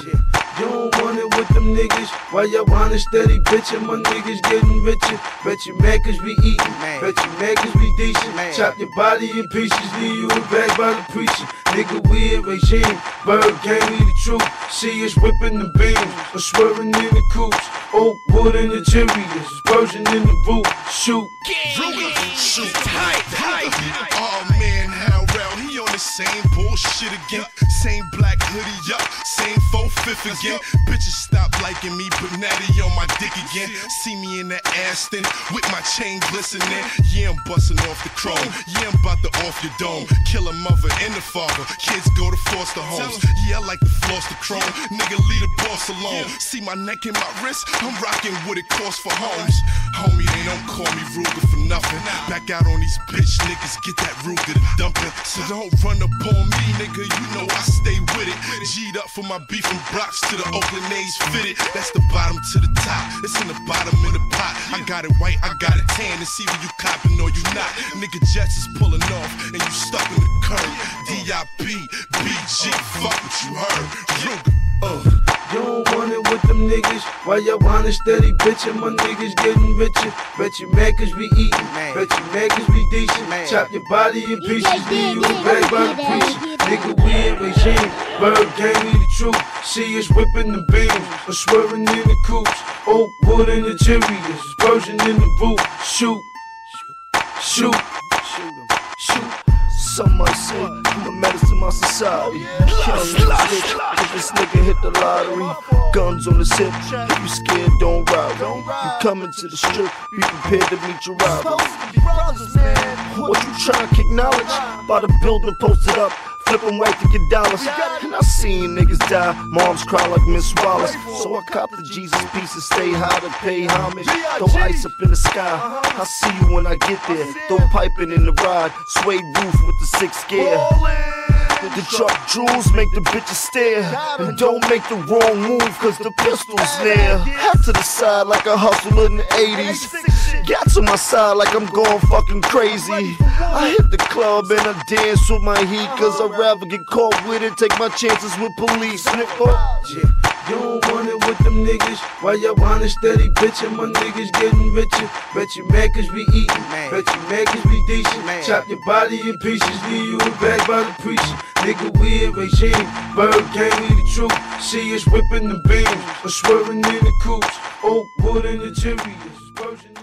Yeah. You don't want it with them niggas. Why y'all wanna steady bitchin'? My niggas getting richer. Bet you mad cause we eatin'. Bet you mad cause we decent. Chop your body in pieces, leave you a bag by the preacher. Nigga, we a regime. Bird gang, we the truth. See us whipping the beams. Or swerving in the coops. Oak wood in the Cheerios. Version in the roof. Shoot. Shoot. Oh man, how well he on the same bullshit again. Same black hoodie up. Same 4/5 again. Bitches stop liking me, but Natty on my dick again. See me in the Aston with my chain glistening. Yeah, I'm busting off the chrome. Yeah, I'm about to off your dome. Kill a mother and the father. Kids go to foster homes. Yeah, I like to floss the chrome. Nigga, leave the boss alone. See my neck and my wrist? I'm rocking what it costs for homes. Homie, they don't call me Ruger for nothing. Back out on these bitch niggas, get that Ruger to dumping. So don't run up on me, nigga. You know I stay with it. G'd up for my beef from Bronx to the Oakland A's fitted. That's the bottom to the top. It's in the bottom of the pot. I got it white, I got it tan. And see when you copping or you not. Nigga, Jets is pulling off and you stuck in the curb. D.I.P. BG, fuck what you heard. Ruger. You don't want it with them niggas. Why y'all wanna steady bitchin'? My niggas getting richer. Bet you mad cause we eatin'. Bet you mad cause we decent. Chop your body in pieces, leave you a bag by the preacher. Nigga, we a regime. Bird gang, we the truth. See us whipping the beams. Or swerving in the coops. Oak wood in the Cheerios. Version in the roof. Shoot. Shoot. Shoot. Some might say I'm a menace to my society. If this nigga hit the lottery, guns on his hip. If you scared, don't ride. You coming to the strip, be prepared to meet your rival. What you trying to acknowledge? By the building posted up, flipping white to get dollars. And I seen niggas die, moms cry like Miss Wallace. So I cop the Jesus piece and stay high to pay homage. Throw ice up in the sky, I see you when I get there. Throw piping in the ride, suede roof with the 6th gear. The truck jewels make the bitches stare. And don't make the wrong move cause the pistol's there. Hat to the side like a hustler in the 80s. Got to my side like I'm going fucking crazy. I hit the club and I dance with my heat cause I'd rather get caught with it, take my chances with police. Yeah. You don't want it with them niggas. Why y'all wanna steady bitchin'? My niggas getting richer. Bet you mad cause we eatin'. Bet you mad cause we decent. Chop your body in pieces, leave you a bag by the preacher. Nigga, we a regime. Bird gang, we the truth. See us whipping the beams. Or swerving in the coops. Oak wood in the Cheerios.